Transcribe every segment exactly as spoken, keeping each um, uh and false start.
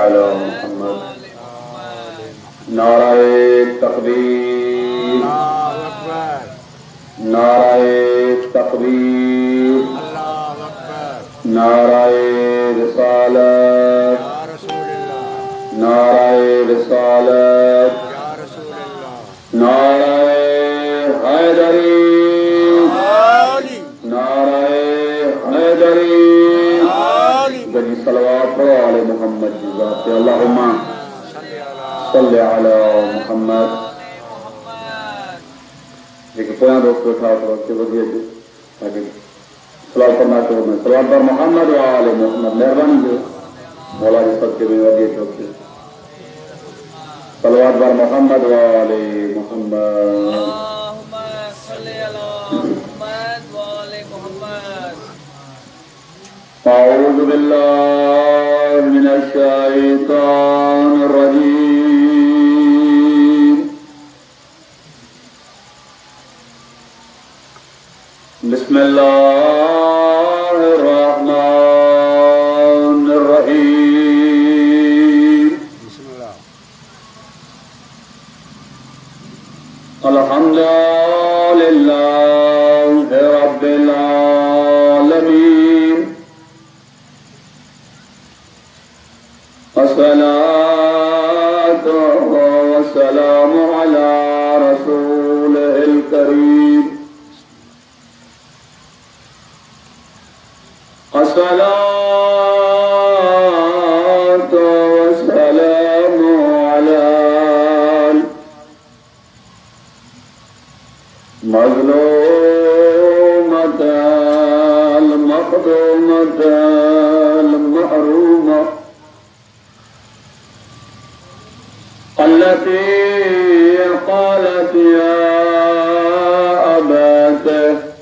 अला मुहम्मद। नाराए तकबीर, नाराए तकबीर, नाराए रिसालत, नाराए रिसालत, नाराए हैदरी, नाराए हैदरी। गजी सलवात पढ़ो आले मोहम्मद की ज़ात पे। अल्लाहुम्मा सल्ले अला मुहम्मद। एक पोया दोस्त उठा करो के वधिए जो ताकि सलात पढ़ना तो मैं सलात पर मोहम्मद व आले मोहम्मद मेहरबानी जो मौला के सबके में वधिए जो के सलात पर मोहम्मद व आले मोहम्मद। अल्लाहुम्मा सल्ले अला मुहम्मद व आले मुहम्मद। अऊज़ु बिल्लाहि मिनश शैतानिर रजीम। बिस्मिल्लाहिर रहमानिर रहीम। अल्हम्दुलिल्लाहि रब्बिल आलमीन। अस्सलातु वस्सलामु अला रसूलिल करीम। अस्सलातु वस्सलामु अला मज़लूमतिल मख़दूमतिल महरूमा अल्लती क़ालत या अबती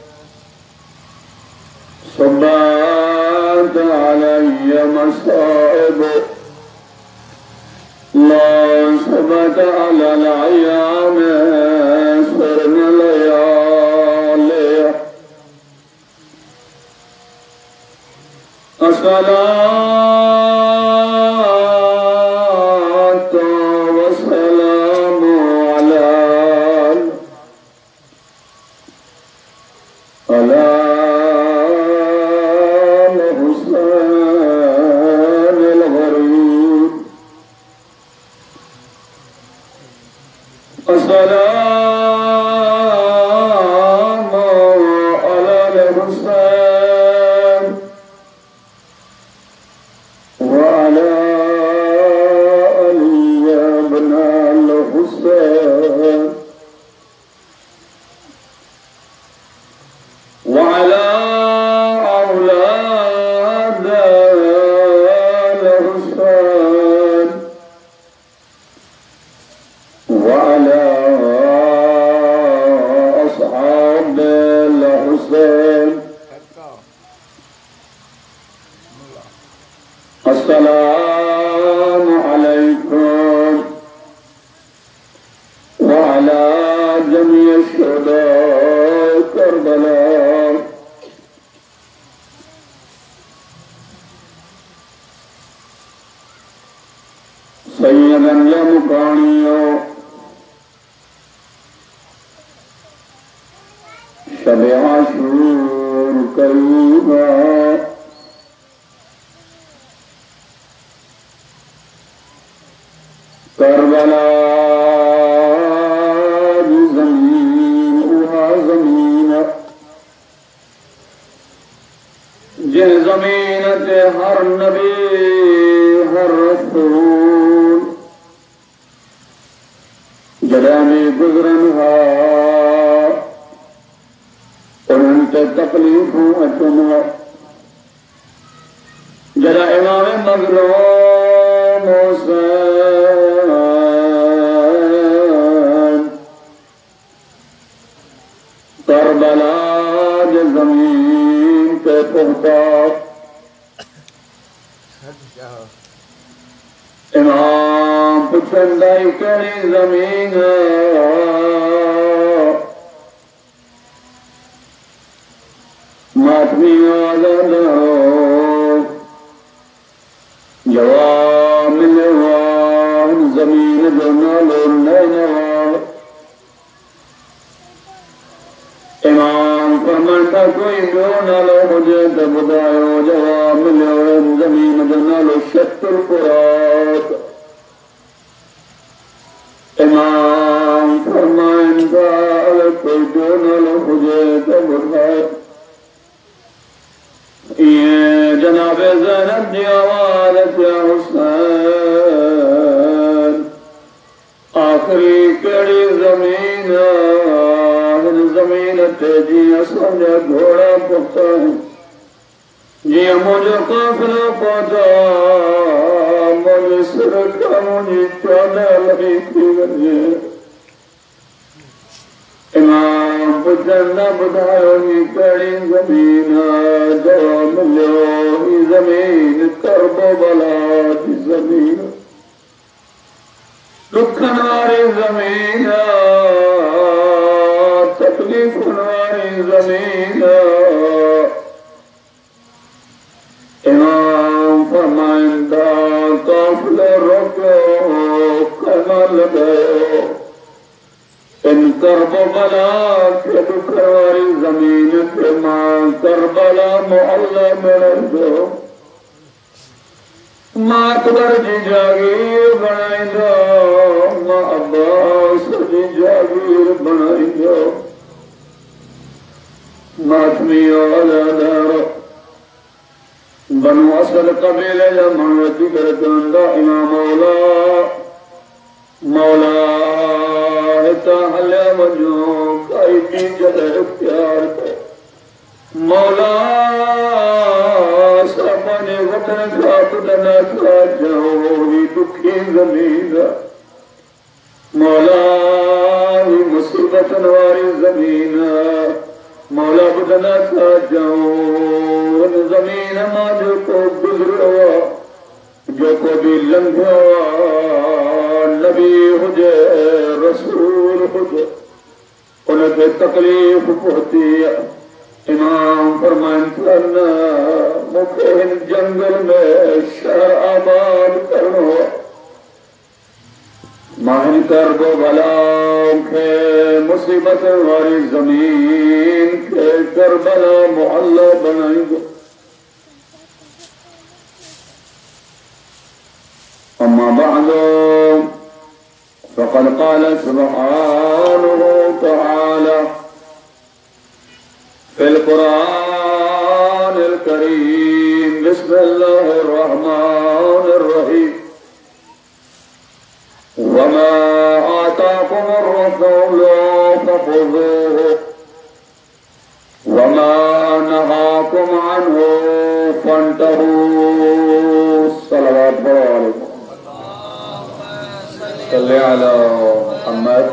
सुब्बत अलय्या मसाइब ला सुब्बत अलल अय्याम सिरन लयाली। अस्सलातु वस्सलामु अला अला हुसैनिल गरीब। अस्सलामु अलल हुसैन व अला अली इब्निल हुसैन व अला औलादिल हुसैन व अला अस्हाबिल हुसैन। अस्सलामु अलैकुम व अला जमीइ शुहदाए करबला। सैयदन या मुकानियो शब आशूर करीबा करबला की ज़मीन उहा ज़मीन जिन ज़मीन ते हर नबी हर रसूल जॾहिं भी गुज़रन हा उन्हनि ते तकलीफ़ूं अचनि हा। जॾहिं इमाम मज़लूम हुसैन करबला जी ज़मीन ते पहुता इमाम पुछंदा ही कहिड़ी ज़मीन मातमी आज़ाद हो जवाब मिले الفرات इमाम फरमाइंदा कोई दोनों हुजे तो बुढ़ाए ये जनाबे ज़ैनब जी आवाज़ या हुसैन आखिरी कड़ी जमीन जमीन ते जी समझे घोड़ा पुता जी मुझे काफिला पौधा मुझे सिर का मुझे चादर लगी थी वजे इमाम बुझन बुधायो ही कड़ी जमीन जो मिलो ही जमीन करबो बला की जमीन दुखन वाली जमीन तकलीफ वाली जमीन इमाम फरमाइंदा काफिले रोको कमल गयो इन करबला के दुखवारी जमीन के मां करबला मोहल्ले में रहो मां अकबर जी जागीर बनाई दो मां अब्बास जी जागीर बनाई दो मातमी औलादार बनु असद कबीले जा मनवती करदा इमाम मौला मौला हिता हले वञो काई दी जगह प्यार कर मौला सामने वतन का पुदना का जाओ ही दुखी जमीन मौला ही मुसीबत वाली जमीन मौला बुदना का जाओ जमीन मां जो को गुजरो जो को भी लंघो नबी हुजे रसूल हुजे उनके तकलीफ पहुंची इमाम फरमाइंदा मुखे हिन जंगल में शहर आबाद करो माहिन करबो बलाओं के मुसीबत वाली जमीन के करबला मोहल्ला बनाएंगे अम्मा बअदो फक़द क़ाल सुब्हानहु तआला फिल क़ुरानिल करीम बिस्मिल्लाहिर रहमानिर रहीम वमा आताकुमुर रसूलु फख़ुज़ूहु वमा नहाकुम अन्हु फंतहू सल्लल्लाहु अलैहि सल्ले अला मुहम्मद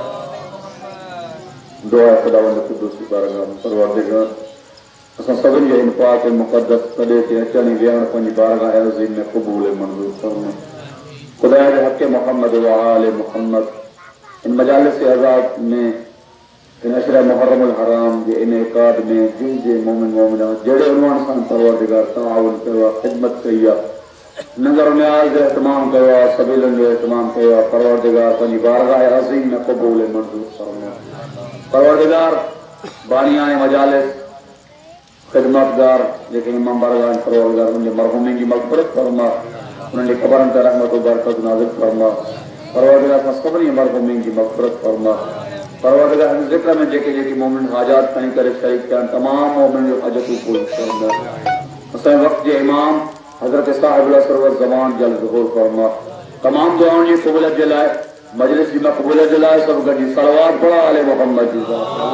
दुआ खुदावंद क़ुद्दूस बारगाह परवरदिगार असां सभिनी जे इन पाक मुक़द्दस सॾे ते अचण विहण पंहिंजी बारगाह अज़ीम में क़बूल मंज़ूर फरमा खुदा के हक़ मोहम्मद व आले मोहम्मद इन मजालिस आज़ाद में इन अशर मुहर्रम अल हराम जे इन इकाद में जिन जे मोमिन मोमिना जहिड़े उनवान सां परवरदिगार ताउन कयो ख़िदमत कई आहे नज़र न्याज़ जो एहतमाम कयो आहे सबीलन जो एहतमाम कयो आहे परवरदिगार पंहिंजी बारगाह अज़ीम में क़बूल मंज़ूर फरमा परवरदिगार बानियान मजालिस ख़िदमतगार जेके इमाम बारगाह परवरदिगार उनजे मरहूमिन जी मग़फ़िरत फरमा उन्हनि जी क़बरनि ते रहमत व बरकत नाज़िल फरमा परवरदिगार असां सभिनी मरहूमिन जी मग़फ़िरत फरमा परवरदिगार हिन ज़िक्र में जेके जेके मोमिन हाजात खणी करे शरीक थिया आहिनि तमाम मोमिन जो हजतूं पूरी फरमा असांजे वक़्त जे इमाम हज़रत साहिबुल असर व ज़मान जल ज़ुहूर फरमा तमाम दुआउनि जी क़बूलियत जे लाइ मजलिस जी मक़बूलियत जे लाइ सभु गॾिजी सलवात पढ़ो आले मोहम्मद जी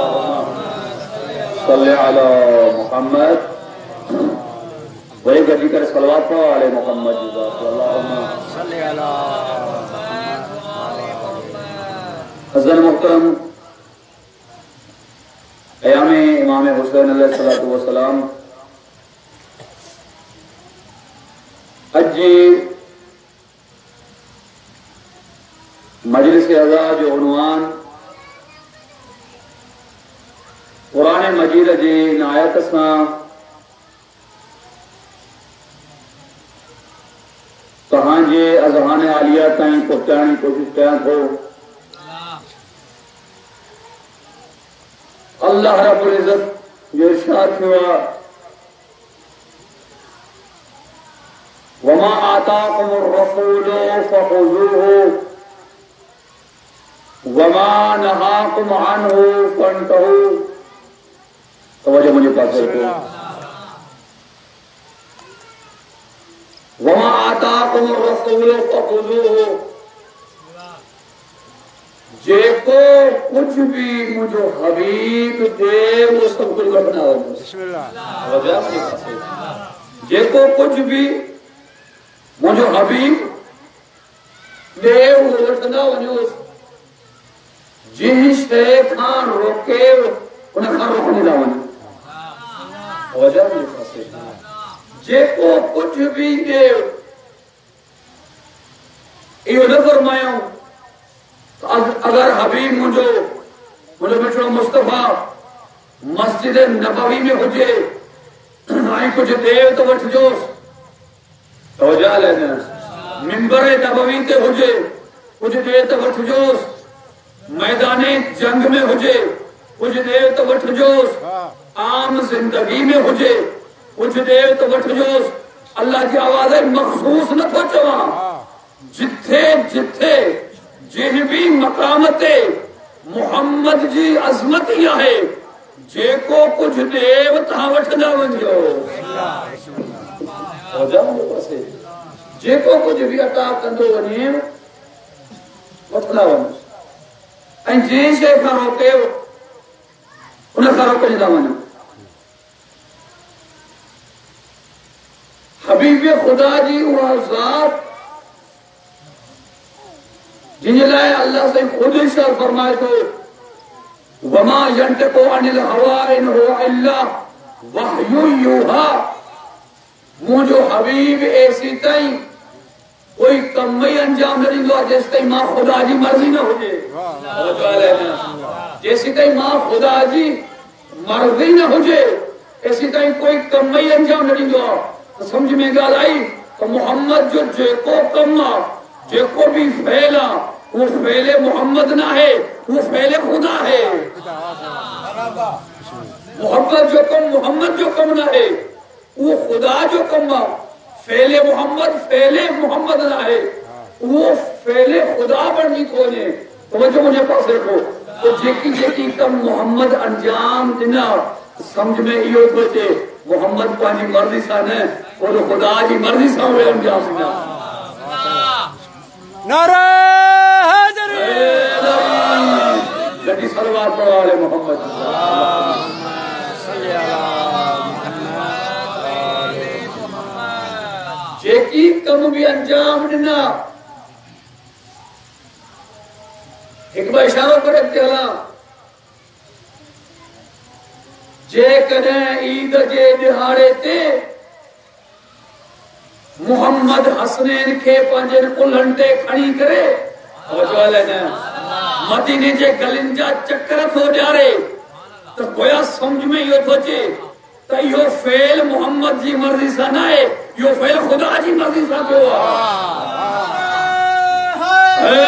सल्ले अला मुहम्मद वही गड्डी कर सलवात पढ़ो आले मोहम्मद जी सल्ले अला हज़रत मुहतरम क़याम इमाम हुसैन अलैहिस्सलातु व सलाम अज मजलिस अज़ा जो उन्वान कुरान मजीद जी इन आयत सां तव्हांजे अज़हान आलिया ताईं पहुचाइण जी कोशिश कयां थो। अल्लाह रब्बुल इज़्ज़त जो इरशाद थियो आहे वमा आताकुमुर रसूलु फखुज़ूहु वमा नहाकुम अन्हु फंतहू। तवज्जो मुझे पास रखो। वमा आताकुमुर रसूलु फखुज़ूहु, जेको कुछ भी मुझो हबीब दे वो सब कुछ वठना हो। जेको कुछ भी मुझो हबीब दे वो वठना वञो। जिन शइ खां रोके उन खां रोकणी था वञो। जेको कुछ भी दे इहो न फरमायूं अगर हबीब मुझो मुझो मिठड़ो मुस्तफा मस्जिद नबवी में हुजे ऐं कुछ देव तो वठजोस। मिंबर नबवी ते हुजे कुछ देर तो वठजोस। मैदाने जंग में हुजे कुछ देर तो वठजोस। आम जिंदगी में हुजे कुछ देर तो वठजोस। अल्लाह की आवाज़ मखसूस न थो चवां। जिथे जिथे जिन भी मकाम ते मोहम्मद जी अज़मत ही है जेको कुछ देव तहां वठंदा वञो। जेको कुछ भी अता कंदो वञे वठंदा वञो ऐं जंहिं शइ खां रोके उन खां रोकंदा वञो। हबीब खुदा जी उहा ज़ात जिन लाइ अल्लाह से खुद इरशाद फरमाए तो वमा यंतकु अनिल हवा इन हुवा इल्ला वहयु यूहा। मुझो हबीब ऐसी ताईं कोई कम ही अंजाम न ॾींदो आहे जेसि ताईं मां खुदा जी मर्ज़ी न हुजे। जेसि ताईं मां खुदा जी मर्ज़ी न हुजे ऐसी ताईं कोई कम ही अंजाम न ॾींदो आहे। तो समझ में ॻाल्हि आई तो मोहम्मद जो जेको कम आहे जेको भी फेल आहे वो फेले मोहम्मद ना है वो फेले खुदा है। मोहम्मद जो कम मोहम्मद जो कम ना है वो खुदा जो कम है। फेले मोहम्मद फेले मोहम्मद ना है वो फेले खुदा बनी थोने। तो वजह मुझे पास रखो तो जेकी जेकी कम मोहम्मद अंजाम दिना समझ में इहो थो अचे मोहम्मद पंहिंजी मर्ज़ी सां न वो तो खुदा जी मर्ज़ी सां उहे अंजाम दिना। नारा लगी सलवार पढ़ाले मोहम्मद जेकी कम भी अंजाम दिना एक बार इशारो करे चला जे कदे ईद जे दिहाड़े ते मोहम्मद हसनैन के पंहिंजे कुल्हनि ते खणी करे मदीने जे गलिन जा चक्कर थो ॾियारे तो गोया समझ में इहो थो अचे त इहो फेल मोहम्मद जी मर्ज़ी सां न आहे इहो फेल खुदा जी मर्ज़ी सां थियो आहे।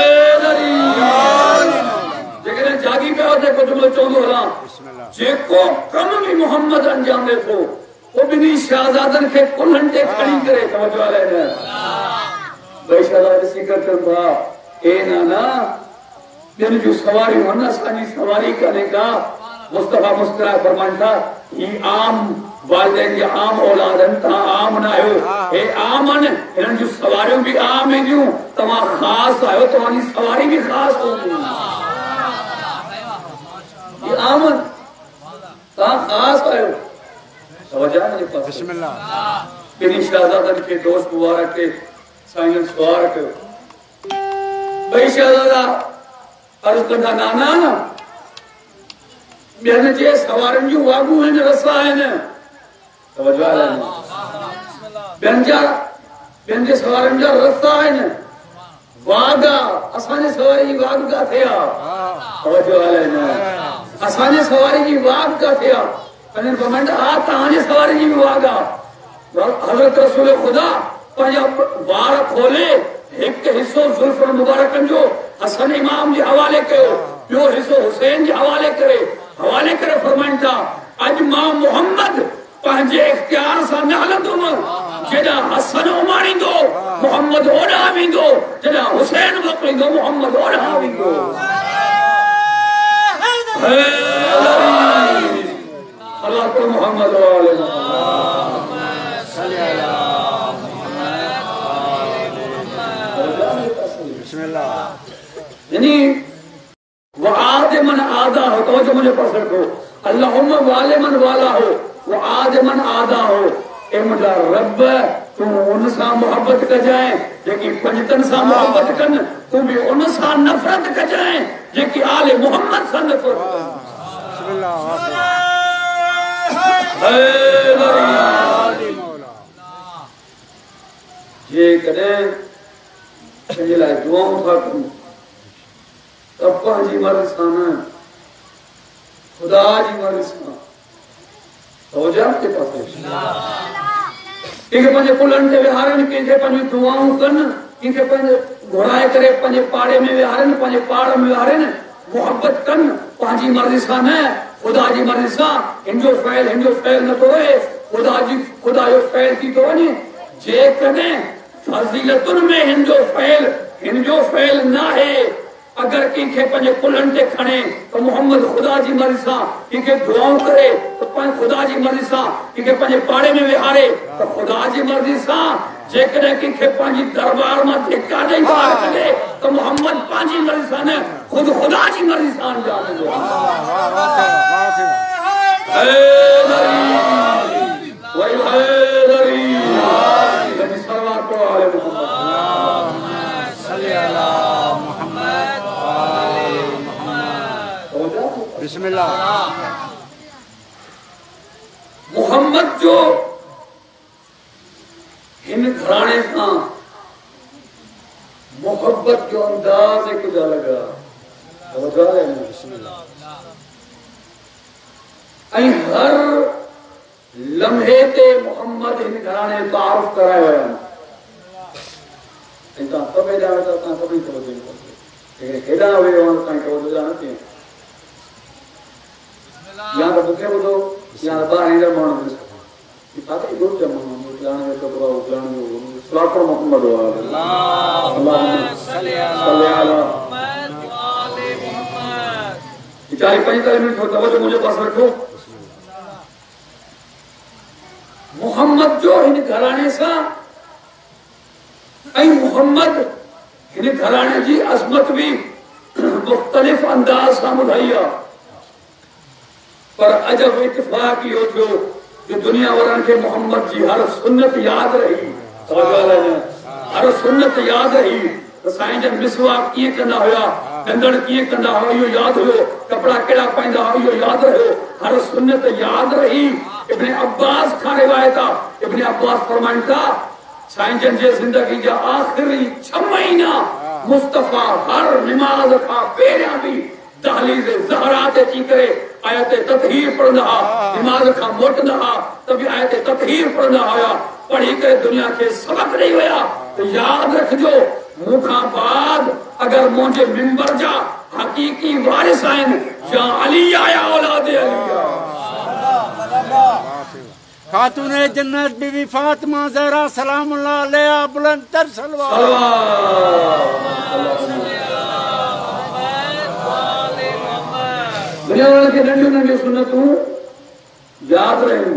जेकॾहिं जागी पियो त कुझु जुमिलो चवंदो हलां जेको कम भी मोहम्मद अंजाम ॾे थो वो ॿिन्ही शहज़ादनि खे कुल्हनि ते खणी करे तवजो आहे न भई शहज़ाद ॾिसी करे चवनि था ए नाना ॿियनि जूं सवारियूं आहिनि असांजी सवारी कान्हे का। मुस्तफा मुस्कुराए फरमाइनि था ही आम वालिदैन जी आम औलाद आहिनि तव्हां आम न आहियो हे आम आहिनि हिननि जूं सवारियूं बि आम ईंदियूं तव्हां ख़ासि आहियो तव्हांजी सवारी बि ख़ासि हूंदी। ही आम आहिनि तव्हां ख़ासि आहियो। बिस्मिल्लाह ॿिन्ही शहज़ादनि खे दोस्त मुबारक खे साईं सवार कयो। ॿई शहज़ादा अर्ज़ कंदा नाना ॿियनि जे सवारनि जूं वागूं आहिनि रसा आहिनि ॿियनि जा ॿियनि जे सवारनि जा रसा आहिनि वाग आहे असांजे सवारी जी वाग किथे आहे असांजे सवारी जी वाग किथे आहे तव्हांजे सवारी जी बि वाग आहे। हज़रत रसूल ख़ुदा पंहिंजा वार खोले हिकु हिसो ज़ुल्फ़ुल मुबारकनि जो हसन इमाम जे हवाले कयो ॿियो हिसो हुसैन जे हवाले करे हवाले करे फरमाइनि था अॼु मां मोहम्मद पंहिंजे इख्तियार सां न हलंदुमि जेड़ा हसन उमारींदो मोहम्मद ओड़ा वेंदो जेड़ा हुसैन मोकिलींदो मोहम्मद ओड़ा वेंदो अल्लाह को मोहम्मद वाले बिस्मिल्लाह यानी वो आदे मन आदा हो तो जो मुझे पास रखो अल्लाहुम्मा वाले मन वाला हो वो आदे मन आदा हो ए मुझा रब तू उनसा मोहब्बत कर जाए जेकी पंजतन सा मोहब्बत कन तू भी उनसा नफरत कर जाए जेकी आले मोहम्मद सा नफरत बिस्मिल्लाह ये कदे ये ला दुआओं था तब पंहिंजी मर्ज़ी सां न खुदा जी मर्ज़ी सां तवज्जो के पासे कंहिंखे पंहिंजे पुलनि ते विहारनि कंहिंखे पंहिंजी दुआऊं कनि कंहिंखे पंहिंजे घुराए करे पंहिंजे पाड़े में विहारनि पंहिंजे पाड़ में विहारनि मोहब्बत कनि पंहिंजी मर्ज़ी सां न खुदा जी मर्ज़ी सां हिनजो फ़ैल हिनजो फ़ैल न थो रहे खुदा जी खुदा जो फ़ैल थी थो वञे जेकॾहिं फज़ीलतुनि में हिनजो फ़ैल हिनजो फ़ैल न आहे अगर कंहिंखे पंहिंजे पुलनि ते खणे तो मोहम्मद खुदा जी मर्ज़ी सां कंहिंखे दुआऊं करे तो खुदा जी मर्ज़ी सां कंहिंखे पंहिंजे पाड़े में विहारे तो खुदा जी मर्ज़ी सां जेकॾहिं कंहिंखे पंहिंजी दरबार मां धिका ॾेई ॿाहिरि कढे तो मोहम्मद पंहिंजी मर्ज़ी सां न ख़ुदि खुदा जी मर्ज़ी सां अंजाम ॾींदो बिस्मिल्लाह मोहम्मद जो इन घराने सां मोहब्बत जो अंदाज एक जा लगा बिस्मिल्लाह हर लम्हे ते मोहम्मद इन घराने तारुफ कराए विया आहिनि सभई ॼाणो त तव्हां सभई तवजो कयो केॾा वियो तव्हां तवजो ॼाणो यहाँ का बुके बोलो यहाँ बाहर इधर मानो ये पता ही बहुत जमा मानो जाने का कपड़ा उजाने को सलातो मोहम्मद वाले अल्लाह सल्लल्लाहु अलैहि मोहम्मद इचारी पैंतालीस मिनट होता है जो मुझे पास रखो मोहम्मद जो इन घराने सा ऐं मोहम्मद इन घराने जी अज़मत भी मुख्तलिफ अंदाज सां ॿुधाई आहे पर अजब इत्तेफाक इहो थियो जो दुनिया वारनि खे मोहम्मद जी हर सुन्नत याद रही हर सुन्नत याद रही साईं जन मिसवाक कीअं कंदा हुआ डंदड़ कीअं कंदा हुआ इहो याद हुयो कपड़ा कहिड़ा पाईंदा हुआ इहो याद रहियो हर सुन्नत याद रही इब्न अब्बास खां रिवायत आहे इब्न अब्बास फरमाइनि था साईं जन जे ज़िंदगी जा आख़िरी छह महीना मुस्तफ़ा हर निमाज़ खां पहिरियां बि दहलीज़ ज़हरा ते अची करे आयत ततहीर पढ़ंदा हुआ निमाज़ खां मोटंदा हुआ त बि आयत ततहीर पढ़ंदा हुआ पढ़ी करे दुनिया खे सबक ॾेई विया त यादि रखिजो मूंखां बाद अगर मुंहिंजे मिंबर जा हक़ीक़ी वारिस आहिनि या अली आया औलाद अली खातून जन्नत बीबी फातिमा ज़हरा सलामुल्लाह अलैहा बुलंद तर सलवात दुनिया वाले के नंढियूं नंढियूं सुन्नतूं यादि रहियूं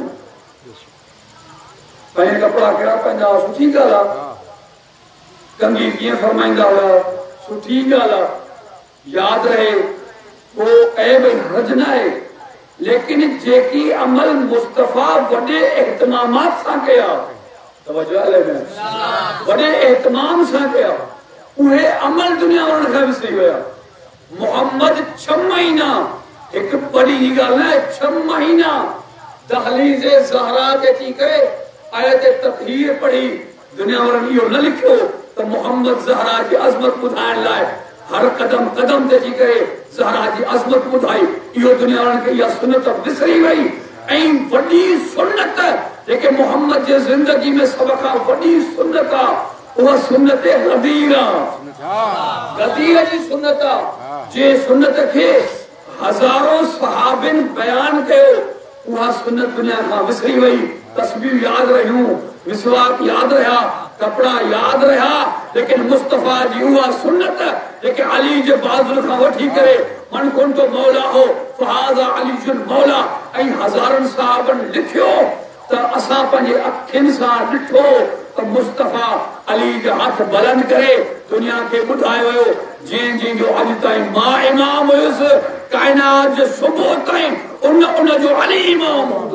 पंहिंजा कपिड़ा कहिड़ा पंहिंजा सुठी ॻाल्हि आहे कंघी कीअं फरमाईंदा हुआ सुठी ॻाल्हि आहे यादि रहे को ऐब हर्ज न आहे लेकिन जेकी अमल मुस्तफ़ा वॾे एहतमामात सां कया तवज्जो आहे वॾे एहतमाम सां कया उहे अमल दुनिया वारनि खां विसरी विया मोहम्मद छह महीना एक बड़ी ॻाल्हि न छह महीना दहलीज़ ज़हरा ते अची करे आयत ततहीर पढ़ी दुनिया वारनि इहो न लिखियो त मोहम्मद ज़हरा जी अज़मत ॿुधाइण लाइ हर कदम कदम ते अची करे ज़हरा जी अज़मत ॿुधाई इहो दुनिया वारनि खे इहा सुन्नत विसरी वई ऐं वॾी सुन्नत जेके मोहम्मद जे ज़िंदगी में सभ खां वॾी सुन्नत आहे उहा सुन्नत गदीर आहे गदीर जी सुन्नत आहे जे सुन्नत खे हज़ारों सहाबिन बयान कयो उहा सुन्नत दुनिया खां विसरी वई तस्बीह यादि रहियूं मिसवाक याद रहा, कपड़ा याद रहा, लेकिन मुस्तफा जी हुआ सुन्नत लेकिन अली जे बाजुल का वठी करे मन कोन तो मौला हो फहाजा अली जुल मौला ऐं हजारन साहबन लिखियो त असां पंहिंजे अखियुनि सां ॾिठो त मुस्तफा अली जो हथ बुलंद करे दुनिया के ॿुधायो वियो जंहिं जंहिं जो अॼु ताईं मां इमाम हुयुसि काइनात जे सुबुह ताईं उन उन जो अली इमाम हूंदो।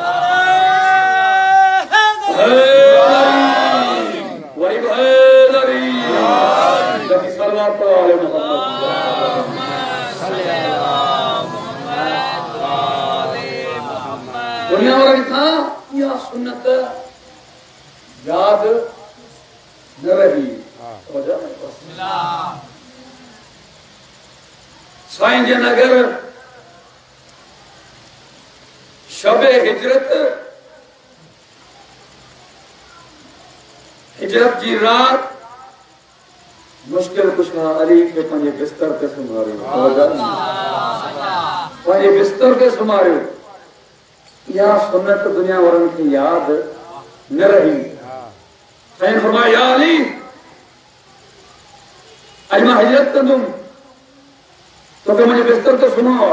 वरी हैदरी नबी सल्लल्लाहु अलैहि वसल्लम दुनिया वारनि खां इहा सुन्नत याद न रही। साईं जन अगर शबे हिजरत हिजरत जी रात मुश्किल कुशा अली के पंहिंजे बिस्तर ते सुम्हारियो पंहिंजे बिस्तर ते सुम्हारियो। यह सुन्नत दुनिया वारनि खे याद न रही। साईं फरमाया या अली अॼु मां हिजरत कंदुमि तोखे मुंहिंजे बिस्तर ते सुम्हां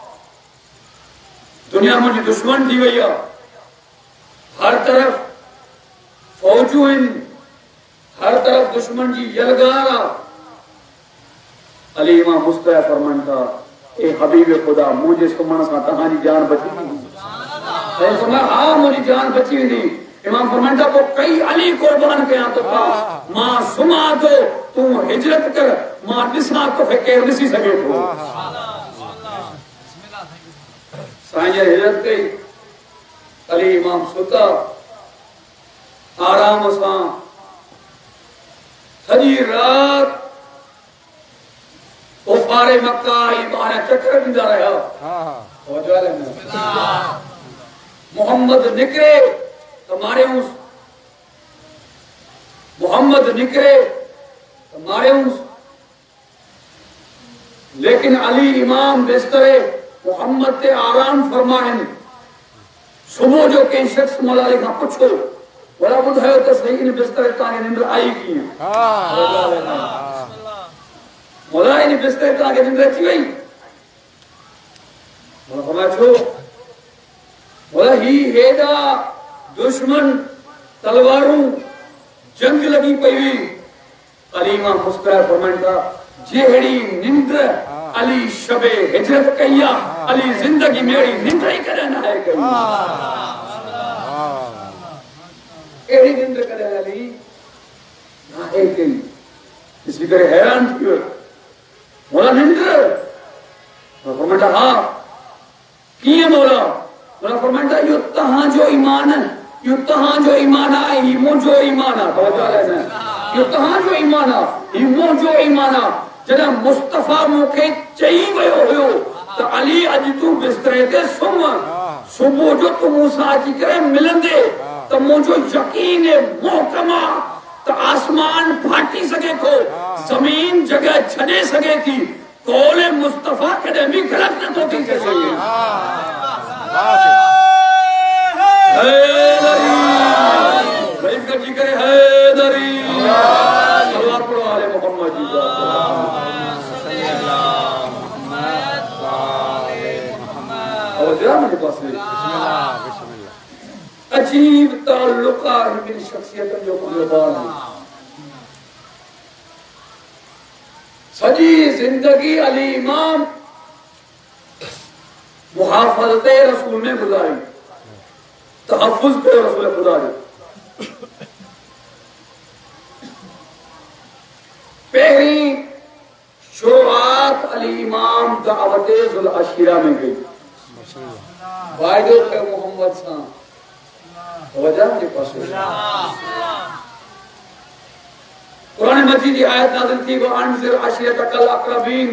दुनिया मुंहिंजी दुश्मन थी वई आहे हर तरफ़ फौजूं आहिनि हर तरफ़ दुश्मन जी यलगार आहे। अली इमाम मुस्कुराए फरमाइनि था ए हबीब खुदा मुंहिंजे सुम्हण सां तव्हांजी जान बची वेंदी। हा मुंहिंजी जान बची वेंदी। इमाम फरमाइनि था पोइ कई अली कुर्बान कयां तो था मां सुम्हां थो तूं हिजरत कर मां ॾिसां तोखे केरु ॾिसी सघे थो। साईं जन हिजरत कई अली इमाम सुता आराम सां सॼी रात उफारे मक्का ई ॿाहिरि चकर ॾींदा रहिया। मोहम्मद निकिरे त मारियूंसि मोहम्मद निकिरे त मारियूंसि लेकिन अली इमाम बिस्तरे मोहम्मद ते आराम फरमाइनि। सुबुह जो कंहिं शख्स मौला अली खां पुछो भला ॿुधायो त सही इन बिस्तरे तव्हांखे निंड आई कीअं? मौला इन बिस्तरे तव्हांखे निंड अची वई? मौला फरमाया छो? मौला ही हेॾा दुश्मन तलवारूं जंग लगी पई हुई। अली मां मुस्कुराए फरमाइनि था जहिड़ी निंड अली शबे हिजरत कई आहे अली ज़िंदगी में अहिड़ी निंड ई कॾहिं न आहे कई। अहिड़ी निंड कॾहिं अली न आहे कई। ॾिसी करे हैरान थी वियो मौला निंड? फरमाइनि था हा कीअं मौला? मौला फरमाइनि था इहो तव्हांजो ईमान इहो तव्हांजो ईमान आहे ही मुंहिंजो ईमान आहे। इहो तव्हांजो ईमान आहे ही मुंहिंजो ईमान आहे। जॾहिं मुस्तफा मूंखे चई वियो हुयो त अली अॼु तूं बिस्तरे ते सुम्ह सुबुह जो तूं मूंसां अची करे मिलंदे त मुंहिंजो यकीन मोहकम आहे त आसमान फाटी सघे थो ज़मीन जॻह छॾे सघे थी कौले मुस्तफा कॾहिं बि ग़लति नथो थी सघे। हैदरी गरीब गजी करे हैदरी सल्लल्लाहु अलैहि मोहम्मद जी का और जरा मेरे पास अजीब ताल्लुक है मेरी शख्सियत जो कुर्बान है। सजी जिंदगी अली इमाम मुहाफजत रसूल ने गुजारी तहफ़्फ़ुज़ पे रसूल खुदा ने पहली शुरुआत अली इमाम दावत ज़ुल अशीरा में गई वायदे पे मोहम्मद सा वजह के पास कुरान मजीद की आयत नाज़िल थी वो अनज़िर अशीरतकल अक़रबीन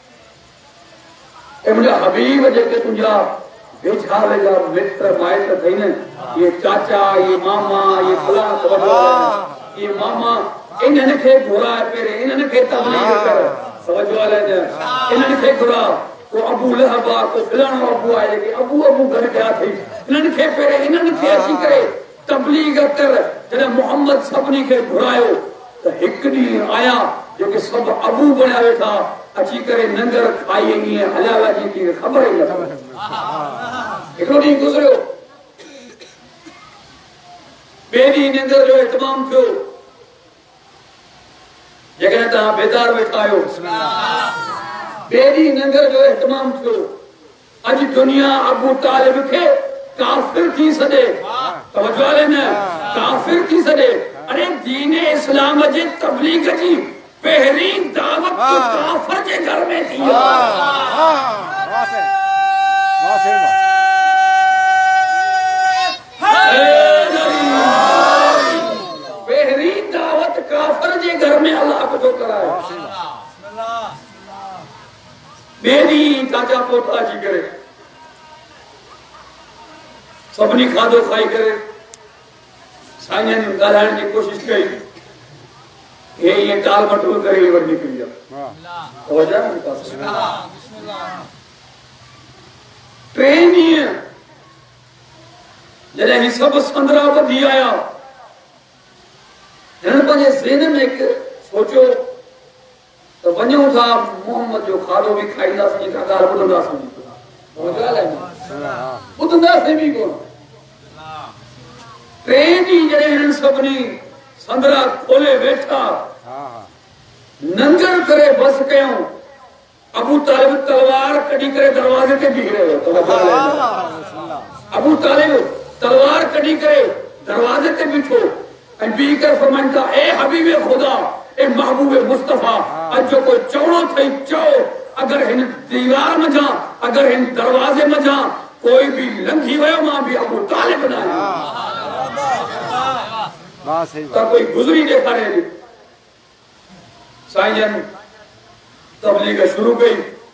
ए मुंहिंजा हबीब जेके तुंहिंजा वेझारे जा मित्र माइट थई न ये चाचा ये मामा ये फलां ये मामा इन्हनि खे घुराए पहिरें इन्हनि खे तबलीग कर समझो वाले ने इन्हनि खे घुरा को अबू लहब को फलाणो अबू आहे कि अबू अबू गॾु कया थी इन्हनि खे पहिरें इन्हनि खे अची करे तबलीग कर जॾहिं मोहम्मद सभिनी खे घुरायो त हिकु ॾींहुं आया जेके सभु अबू बणिया वेठा अची करे नंगर खाई ईअं हलिया विया जीअं ख़बर ई न हिकिड़ो ॾींहुं गुज़रियो ॿिए ॾींहुं निंदर जो इतमाम थियो जेकॾहिं तव्हां बेदार वेठा आहियो ॿिए ॾींहुं निंदर जो इतमाम थियो अॼु दुनिया अबू तालिब खे काफ़िर थी सॾे तवज्जो आहे न काफ़िर थी सॾे अरे दीन इस्लाम जे तबलीग जी पहिरीं दावत काफ़िर जे घर में थी पहिरीं दावत काफ़िर जे घर में अल्लाह को कराए ॿिए ॾींहुं ताजा पोता अची करे सभिनी खाधो खाई करे साईं जन ॻाल्हाइण जी कोशिश कई हे ईअं टाल मटोल करे वरी निकिरी विया टे ॾींहं जॾहिं ही सभु संदरा ॿधी आया हिननि पंहिंजे ज़हन में हिकु सोचियो त वञूं था मोहम्मद जो खाधो बि खाईंदासीं का ॻाल्हि ॿुधंदासीं ॿुधंदासीं बि कोन टे ॾींहं जॾहिं हिननि सभिनी संदरा खोले वेठा नंगर करे बस कयूं अबू तालिब तलवार कढी करे दरवाजे ते बीह रहियो अबू तालिब तलवार कढी करे दरवाजे ते बीठो ऐं बीह करे फरमाइनि था ए हबीब खुदा ए महबूब मुस्तफा अॼु जो कोई चवणो अथई चओ अगर हिन दीवार मझां अगर हिन दरवाजे मझां कोई भी लंघी वियो मां भी अबू तालिब न आहियां त कोई गुज़री ॾेखारे साईं जन तबलीग शुरू कई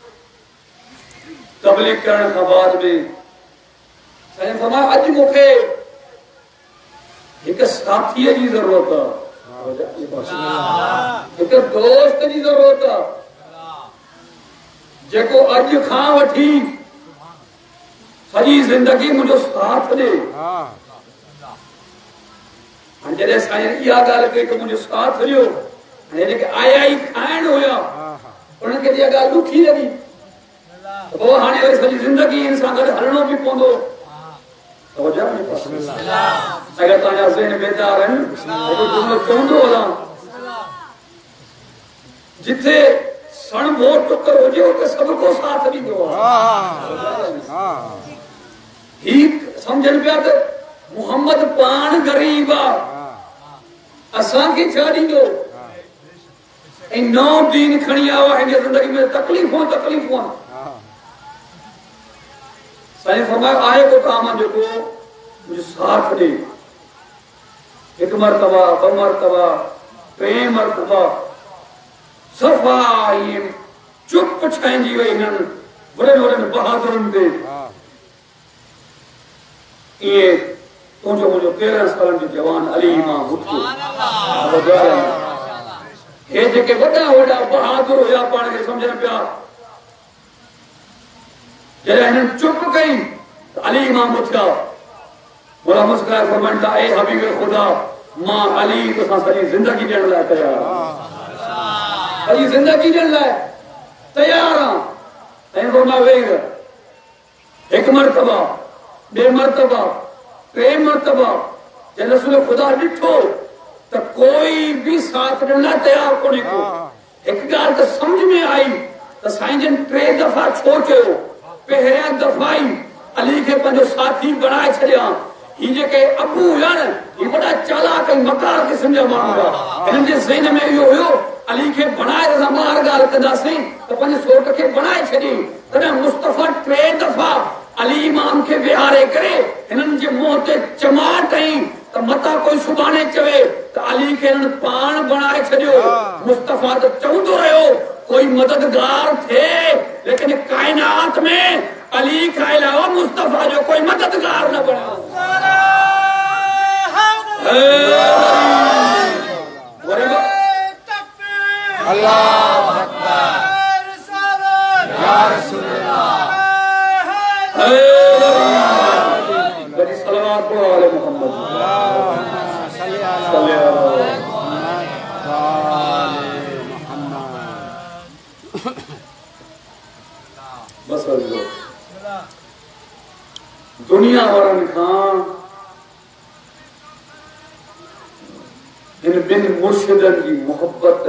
तबलीग करण खां बाद में साईं फरमाया अॼु मूंखे हिकु साथीअ जी ज़रूरत आहे हिकु दोस्त जी ज़रूरत आहे जेको अॼु खां वठी सॼी ज़िंदगी मुंहिंजो साथ ॾे जॾहिं साईं इहा ॻाल्हि कई त मुंहिंजो साथ ॾियो जेके आया ई खाइण हुया उन्हनि खे इहा ॻाल्हि ॾुखी लॻी पोइ हाणे वरी सॼी ज़िंदगी हिन सां गॾु हलणो बि पवंदो अगर तव्हांजा ज़हन बेदार आहिनि हिकु जुमिलो चवंदो हलां जिथे सण भो टुकर हुजे उते सभु को साथ ॾींदो आहे ही सम्झनि पिया त मोहम्मद पाण ग़रीब आहे असांखे छा ॾींदो ऐं नओं दीन खणी आयो आहे हिन ज़िंदगी में तकलीफ़ूं तकलीफ़ूं साईं फरमायो आहे को काम जेको मुंहिंजो साथ ॾे हिकु मरतबा ॿ मरतबा टे मरतबा सफ़ा ईअं चुप छांइजी वई हिननि वॾनि वॾनि बहादुरनि ते ईअं तुंहिंजो मुंहिंजो तेरहं सालनि जो जवान अली इमाम हे जेके वॾा वॾा बहादुर हुया पाण खे सम्झनि पिया जॾहिं हिननि चुप कई त अली इमाम उथिया मोला मुस्कुराए फरमाइनि था ए हबीब खुदा मां अली तोसां सॼी ज़िंदगी ॾियण लाइ तयार आहियां सॼी ज़िंदगी ॾियण लाइ तयार आहियां ऐं फरमायो वेही रह हिकु मरतबा ॿिए मरतबा टे मरतबा जॾहिं रसूल ख़ुदा ॾिठो त कोई बि साथ ॾियण लाइ तयार कोन्हे को हिकु ॻाल्हि त सम्झ में आई त साईं जन टे दफ़ा छो चयो पहिरियां दफ़ा ई अली खे पंहिंजो साथी बणाए छॾिया ही जेके अबू हुया न ही वॾा चालाक ऐं मकार क़िस्म जा माण्हू हुआ हिननि जे ज़हन में इहो हुयो अली खे बणाए असां ॿार ॻाल्हि कंदासीं त पंहिंजे सोट खे बणाए छॾी तॾहिं मुस्तफ़ा टे दफ़ा अली इमाम खे विहारे करे हिननि जे मुंहं ते चमाट हई त मता कोई सुभाणे चवे त अली खे हिननि पाण बणाए छॾियो मुस्तफ़ा त चवंदो रहियो कोई मददगार थे लेकिन कायनात में अली के अलावा मुस्तफा जो कोई मददगार न बना अल्लाह अकबर या रसूल अल्लाह बड़ी सलावत पढ़ो अले मोहम्मद बस दुनिया वारनि खां इन बिन मुर्शिदनि जी मोहब्बत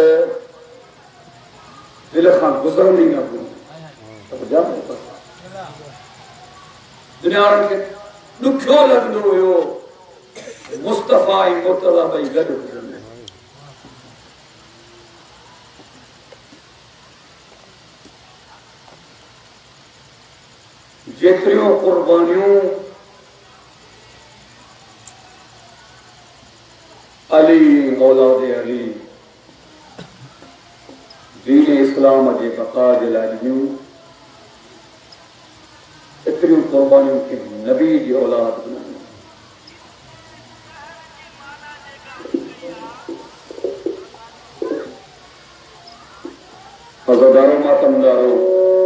दिल खां गुज़रंदी न हुई। दुनिया वारनि खे ॾुखियो लॻंदो हुयो मुस्तफ़ा ऐं मुर्तज़ा ॿई गॾु गुज़रंदा। जेतिरियूं कुर्बानियूं अली औलाद अली दीन इस्लाम जे बक़ा जे लाइ ॾिनियूं, एतिरियूं कुर्बानियूं खे नबी जी औलाद ॾिननि। हज़रदारो मातमदारो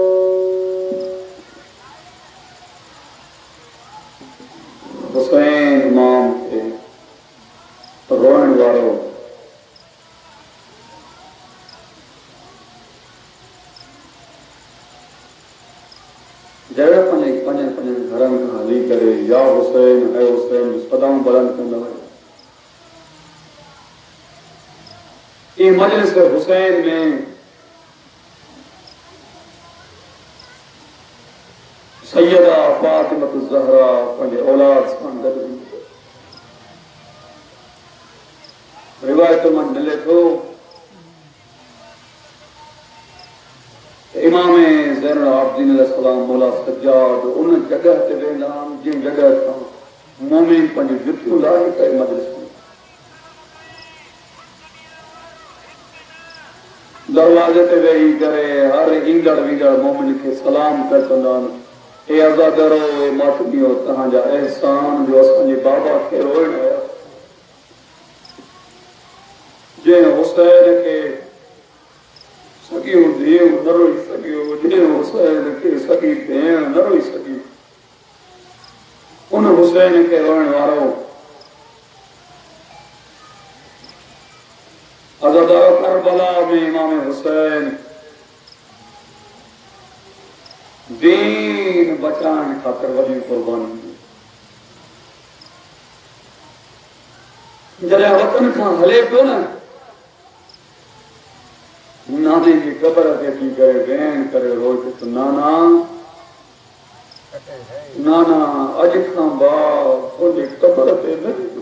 हुसैन इमाम खे रोइण वारो जहिड़ा पंहिंजे पंहिंजे पंहिंजे घरनि खां हली करे या हुसैन है हुसैन सदाऊं बुलंद कंदा हुआ। ई मजलिस हुसैन में सैयदा फातिमा ज़हरा पंहिंजे औलाद सां गॾु हुई। रिवायत में मिले थो इमाम ज़ैनुल आबिदीन अलैहिस्सलाम मौला सज्जाद उन जगह ते वेंदा आहिनि जिन जगह खां मोमिन पंहिंजी जुतियूं लाहे करे मजलिस में दरवाजे ते वेही करे हर ईंदड़ वींदड़ मोमिन खे सलाम करे चवंदा आहिनि, ए अज़ादरो ए मातमियो तव्हांजा एहसान जो असांजे बाबा खे रोइण आया। जंहिं हुसैन खे सॻियूं धीअरूं न रोई सघियो, जंहिं हुसैन खे सॻी भेण न रोई सघी, उन हुसैन खे रोइण वारो अज़ादारो करबला में इमाम हुसैन दीन बचाइण ख़ातिर वॾी कुर्बानी। जॾहिं वतन खां हले पियो न, नाने जी क़बर ते अची करे भेण करे रोई त नाना नाना अॼु खां बाद तुंहिंजी क़बर ते न ॾिजो,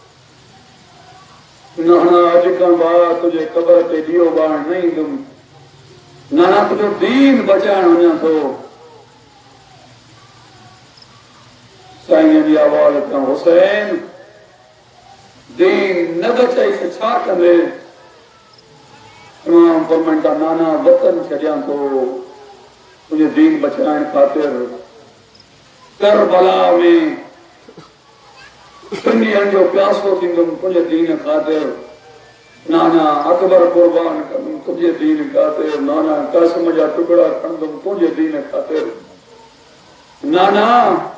नाना अॼु खां बाद तुंहिंजे क़बर ते ॾीओ ॿारण न ईंदुमि, नाना तुंहिंजो दीन बचाइण वञा थो। साईं जी आवाज़ खां हुसैन दीन न बचाई त छा कंदे? इमाम फरमाइनि था नाना वतन छॾियां थो तुंहिंजे दीन बचाइण ख़ातिर। करबला में टिनि ॾींहंनि जो प्यासो थींदुमि तुंहिंजे दीन ख़ातिर, नाना अकबर कुर्बान कंदुमि तुंहिंजे दीन ख़ातिर, नाना कसम जा टुकड़ा खणंदुमि तुंहिंजे दीन ख़ातिर, नाना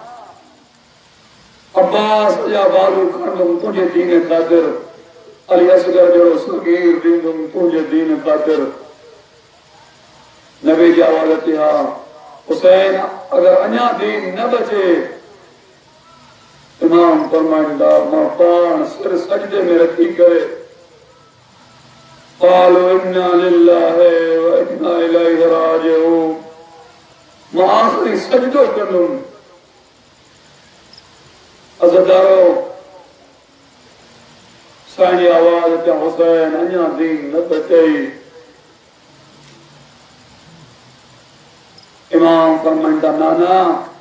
अब्बास जा बाज़ू खणंदुमि तुंहिंजे दीन ख़ातिर, अली असगर जहिड़ो सगीर ॾींदुमि तुंहिंजे दीन ख़ातिर। नबी जी आवाज़ अचे हा हुसैन अगर अञा दीन न बचे, इमाम फरमाईंदा मां पाण सिर सजदे में रखी करे क़ालू इन्ना लिल्लाहि व इन्ना इलैहि राजिऊन, मां आख़िरी सजदो कंदुमि। अज़दारो साईं आवाज़ ते हुसैन अञा दीन न बचई। इमाम फरमाईंदा नाना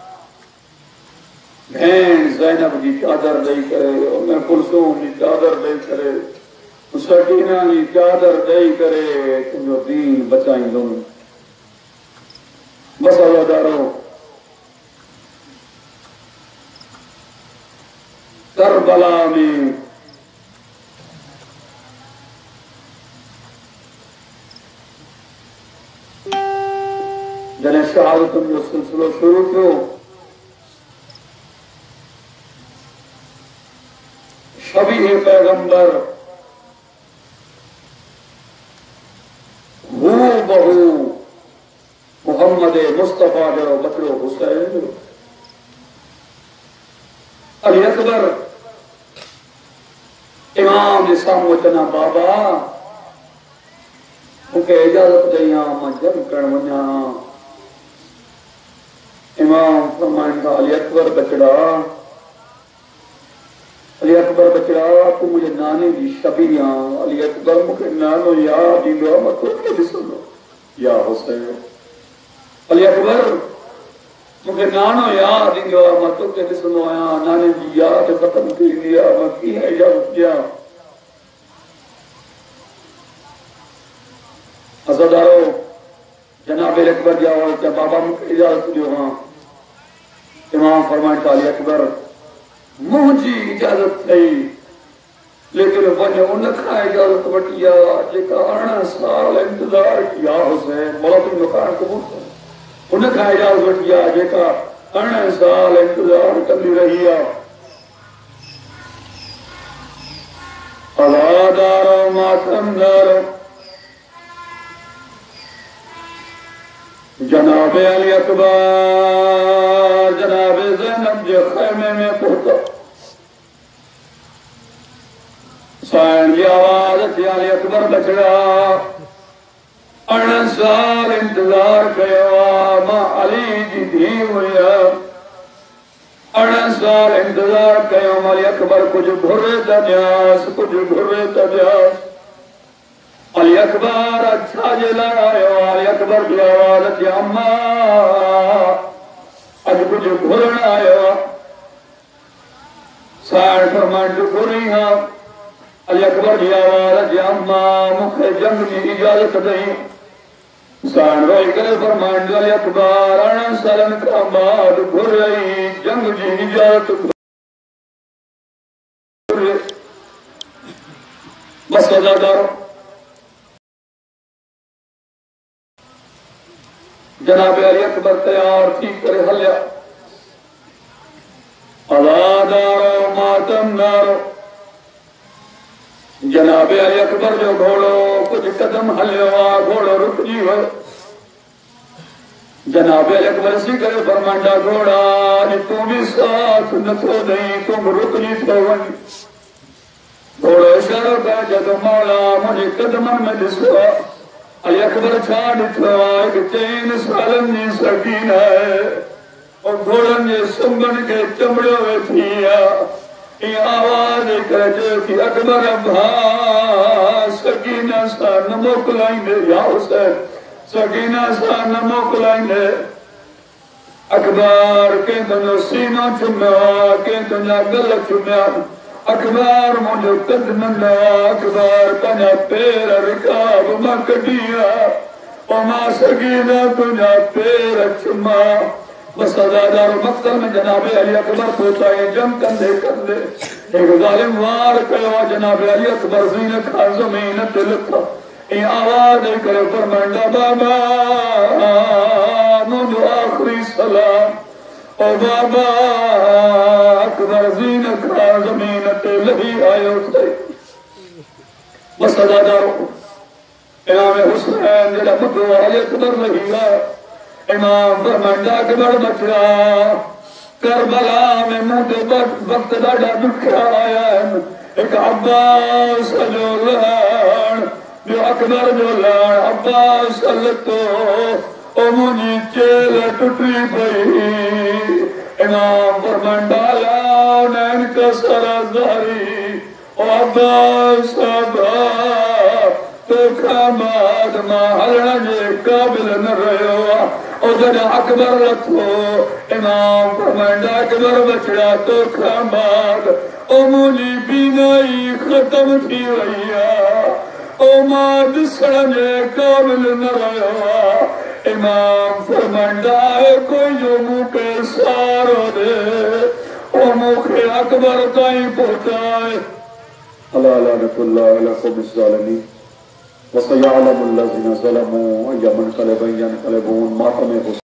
भेण ज़ैनब जी चादर ॾेई करे, उन कुलसूम जी चादर ॾेई करे, सकीना जी चादर ॾेई करे तुंहिंजो दीन बचाईंदुमि। बस अज़दारो करबला में जॾहिं शहादतुनि जो सिलसिलो शुरू थियो ये पैगंबर हू बहू मोहम्मद मुस्तफा जो बकरो हुसैन अली अकबर इमाम जे सामू चना बाबा मूंखे इजाजत ॾियां मां जंग करण वञा। इमाम फरमाइनि था अली अकबर बचड़ा अली अकबर बचड़ा तू मुझे नाने जी शबी आ। अली अकबर मूंखे नानो याद ईंदो आहे मां तोखे ॾिसंदो या हुसैन। अली अकबर मूंखे नानो याद ईंदो आहे मां तोखे ॾिसंदो आहियां। नाने जी यादि ख़तम थी वेंदी आहे मां कीअं इजाज़त ॾियां। अज़दारो जनाब अकबर जा क्या बाबा मूंखे इजाज़त ॾियो हां। इमाम फरमाइनि था अली अकबर मुंहिंजी इजाज़त थई लेकिन वञ उन खां इजाज़त वठी आ जेका अरिड़हं साल इंतज़ार किया हुसैन। मौला तुंहिंजो मकान क़बूल कर। उन खां इजाज़त वठी आ जेका अरिड़हं साल इंतज़ार कंदी रही आ। हवादारो मातमदारो जनाब अली अकबर जनाब ज़ैनब जे खैमे में पहुंचा। साइण जी आवाज थी अली अकबर बचड़ा अरिड़हं साल इंतजार कयो मां अली जी धी हुया। अरिड़हं साल इंतजार कयो अली अकबर कुछ घुरे त ॾियास कुछ घुरे त ॾियास। अली अकबर अच्छा जे लाइ आयो। अली अकबर जी आवाज थी अम्मा अॼु कुझु घुरण आयो। साइण फरमाइण घुरी हां। अली अकबर जी आवाज थी अम्मा मूंखे जंग जी इजाज़त ॾेई। साइण रोई करे फरमाइण अली अकबर अरिड़हं सालनि खां बाद घुरई जंग जी इजाज़त बस वज़ादारो जनाब अली अकबर तैयार थी करे हलिया। अज़ादारो मातमदारो जनाब अली अकबर जो घोड़ो कुछ कदम हलियो आ घोड़ो रुकिजी वियो। जनाब अली अकबर सी करे फरमाईंदा घोड़ा अॼु तूं बि साथ नथो ॾेई तूं बि रुकिजी थो वञ। घोड़ो इशारो कयो जॾहिं मौला मुंहिंजे कदमनि में ॾिसो आहे। अली अकबर छा ॾिठो आहे हिकु चइनि सालनि जी सकीन आहे और घोड़नि जे सुंगनि खे चमड़ियो वेठी आहे। ईअं आवाज़ करे चयो थी अकबर भाउ सकीना सां न मोकिलाईंदे या हुसैन सकीना सां न मोकिलाईंदे। अकबर कंहिं तुंहिंजो सीनो चुमियो आहे कंहिं तुंहिंजा गल चुमिया। अकबर मुंहिंजो कद नंढो अकबर पंहिंजा पेर रिकाब मां कढी आहे मां सकीना तुंहिंजा पेर चुमा। बस हज़ार मक़सद में जनाब अली अकबर पहुता है। जंग कंदे कंदे एक ज़ालिम वार कयो जनाब अली अकबर ज़मीन खां ज़मीन ते लथा। ईअं आवाज़ करे फरमाईंदा बाबा मुंहिंजो आख़िरी सलाम ओ बाबा। अकबर ज़मीन खां ज़मीन ते लही आयो थे। बस हज़ार इमाम हुसैन जॾहिं ॿुधो अली अकबर लही आयो। इमाम फरमाईंदा अकबर बचड़ा करबला में मूं ते वक्त ॾाढा ॾुखिया आया आहिनि। हिकु अब्बास जो लहण ॿियो अकबर जो लहण। अब्बास लथो ओ मुंहिंजी चेल टुटी पई। इमाम फरमाईंदा लाउनैन कसर ज़ारी ओ अब्बास तोखां बाद मां हलण जे क़ाबिल न रहियो आहे। ओ जॾहिं अकबर लथो इमाम फरमाईंदा अकबर बचड़ा तोखां बाद ओ मुंहिंजी बीमारी ख़तम थी वई आहे ओ मां ॾिसण जे क़ाबिल न रहियो आहे। इमाम फरमाईंदा आहे कोई जो मूंखे सहारो ॾे ओ मूंखे अकबर ताईं पहुचाए। अला लानतुल्लाह अला क़ौमि ज़ालिमीन वसयअलमुल लज़ीना ज़लमू अय्युम मुनक़लिबिन यनक़लिबून। मातम